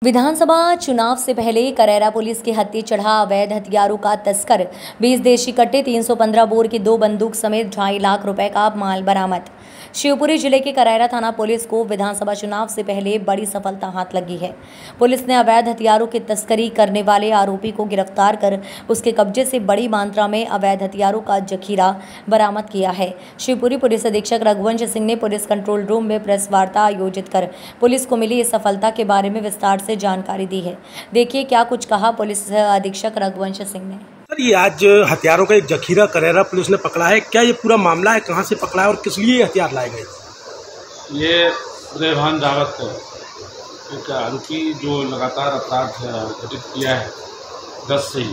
विधानसभा चुनाव से पहले करेरा पुलिस के हत्थे चढ़ा अवैध हथियारों का तस्कर 20 देशी कट्टे 315 बोर की 2 बंदूक समेत 2.5 लाख रुपए का माल बरामद। शिवपुरी जिले के करेरा थाना पुलिस को विधानसभा चुनाव से पहले बड़ी सफलता हाथ लगी है। पुलिस ने अवैध हथियारों की तस्करी करने वाले आरोपी को गिरफ्तार कर उसके कब्जे से बड़ी मात्रा में अवैध हथियारों का जखीरा बरामद किया है। शिवपुरी पुलिस अधीक्षक रघुवंश सिंह ने पुलिस कंट्रोल रूम में प्रेस वार्ता आयोजित कर पुलिस को मिली इस सफलता के बारे में विस्तार से जानकारी दी है। देखिए क्या कुछ कहा पुलिस अधीक्षक रघुवंश सिंह ने। सर, ये आज हथियारों का एक जखीरा करेरा पुलिस ने पकड़ा है। क्या ये पूरा मामला है, कहां से पकड़ा है और किस लिए ये हथियार लाए गए? ये रेहान दावत एक आरोपी जो लगातार अपराध घटित किया है 10 से ही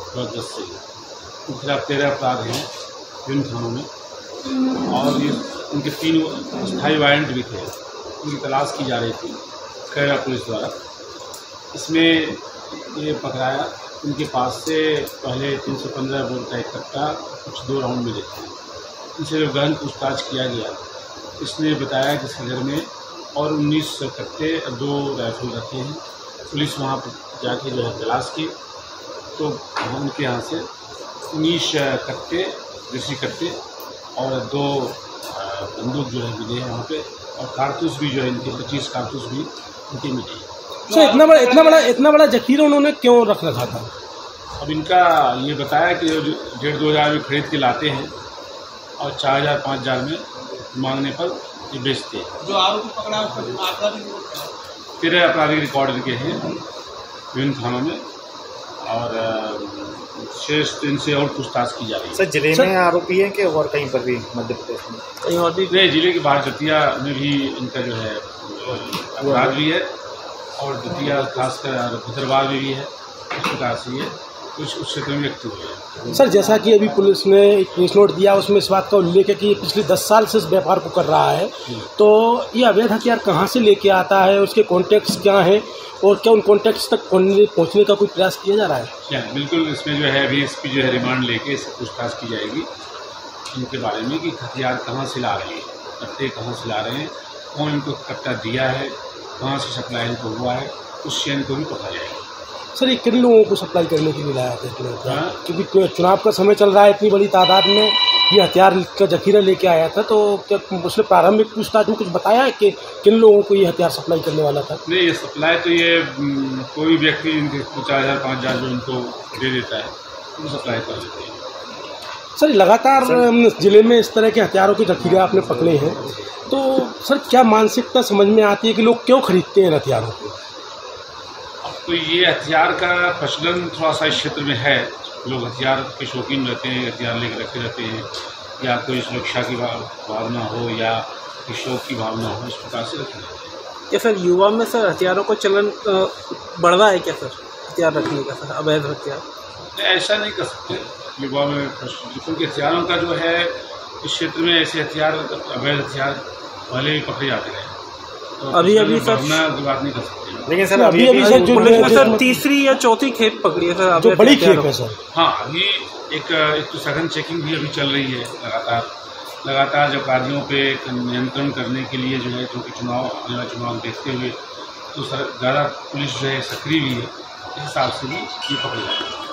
उनके खिलाफ 13 अपराध हैं विभिन्न थानों में, और ये उनके 3 स्थायी वारंट भी थे। उनकी तलाश की जा रही थी करेरा पुलिस द्वारा। इसमें ये पकड़ाया, उनके पास से पहले 315 बोर का एक कट्टा कुछ 2 राउंड मिले थे। इनसे जब गहन पूछताछ किया गया, इसने बताया कि इसके घर में और 19 कट्टे 2 राइफल रखे हैं। पुलिस वहाँ पर जाके जो है तलाश की तो उनके यहाँ से 19 कट्टे देसी कट्टे और 2 बंदूक जो है मिले हैं वहाँ पे, और कारतूस भी जो है इनके 25 कारतूस भी इनके मिले। तो इतना बड़ा जखीरा उन्होंने क्यों रखा था? अब इनका ये बताया कि 1.5-2 हज़ार में खरीद के लाते हैं और 4,000-5,000 में मांगने पर ये बेचते हैं। जो आरोपी पकड़ा है 13 आपराधिक रिकॉर्ड इनके हैं विभिन्न थानों में, और शेष इनसे और पूछताछ की जा रही है। सर, जिले में आरोपी है कि और कहीं पर भी मध्य प्रदेश में कहीं और भी नहीं, जिले के बाहर दतिया में भी इनका जो है अपराध भी है, और दतिया खासकर भद्रवाह में भी है। इस प्रकार से ये कुछ उस क्षेत्र में व्यक्त हुए हैं। सर, जैसा कि अभी पुलिस ने एक प्रेस नोट दिया, उसमें इस बात का उल्लेख है कि पिछले 10 साल से इस व्यापार को कर रहा है, तो ये अवैध हथियार कहाँ से लेके आता है, उसके कॉन्टेक्ट्स क्या हैं और क्या उन कॉन्टेक्ट्स तक पहुँचने का कोई प्रयास किया जा रहा है? बिल्कुल, इसमें जो है अभी इसकी जो है रिमांड लेके इससे पूछताछ की जाएगी इनके बारे में कि हथियार कहाँ से ला रहे हैं, कट्टे कहाँ से ला रहे हैं, कौन इनको कट्टा दिया है, कहाँ से सप्लाई इनको हुआ है, उस चेन को भी पकड़ा जाएगा। सर, ये किन लोगों को सप्लाई करने के लिए लाया था? क्योंकि चुनाव का समय चल रहा है, इतनी बड़ी तादाद में ये हथियार का जखीरा लेके आया था, तो क्या उसने प्रारंभिक पूछताछ में कुछ बताया है कि किन लोगों को ये हथियार सप्लाई करने वाला था? नहीं, ये सप्लाई तो ये कोई व्यक्ति इनके 4,000-5,000 जो इनको दे देता है वो सप्लाई कर देते हैं। सर, लगातार जिले में इस तरह के हथियारों के जखीरे आपने पकड़े हैं, तो सर क्या मानसिकता समझ में आती है कि लोग क्यों खरीदते हैं हथियारों को? तो ये हथियार का प्रचलन थोड़ा सा इस क्षेत्र में है। लोग हथियार के शौकीन रहते हैं, हथियार लेकर रखे रहते हैं, या कोई सुरक्षा की भावना हो या शौक की भावना हो, इस प्रकार से रखे रहते हैं। क्या सर युवा में सर हथियारों का चलन बढ़ रहा है क्या सर, हथियार रखने का सर, अवैध हथियार? ऐसा नहीं कर सकते। युवा में क्योंकि हथियारों का जो है इस क्षेत्र में ऐसे हथियार अवैध हथियार पहले भी पकड़े जाते रहे, तो अभी सर की बात नहीं कर सकते। लेकिन सर अभी सर पुलिस में सर तीसरी या चौथी खेप पकड़ी है सर, जो बड़ी खेप है सर। हाँ, अभी एक तो सघन चेकिंग भी अभी चल रही है लगातार जब अपराधियों पे नियंत्रण करने के लिए जो है, क्योंकि चुनाव आने वाला चुनाव देखते हुए तो ज़्यादा पुलिस जो है सक्रिय भी है, इस हिसाब से भी ये पकड़े जाते हैं।